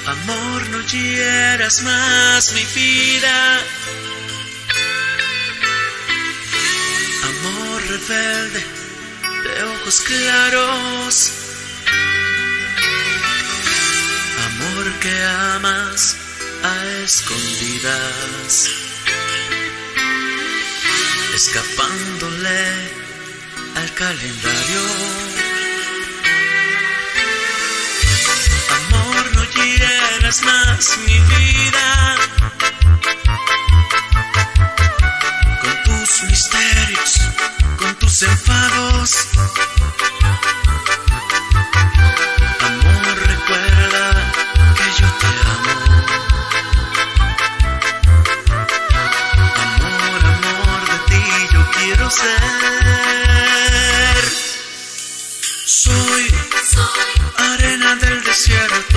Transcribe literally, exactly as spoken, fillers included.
Amor, no hieras más mi vida. Amor rebelde de ojos claros. Amor que amas a escondidas, escapándole al calendario. Amor, no hieras más mi vida con tus misterios, con tus enfados. Amor, recuerda que yo te amo. Amor, amor, de ti yo quiero ser. Soy arena del desierto,